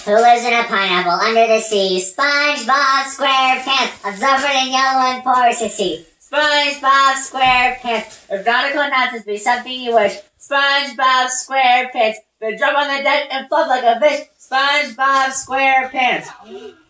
Who lives in a pineapple under the sea? SpongeBob SquarePants, absorbent in yellow and porous to see. SpongeBob SquarePants, if nautical nonsense be something you wish. SpongeBob SquarePants, the jump on the deck and flop like a fish. SpongeBob SquarePants.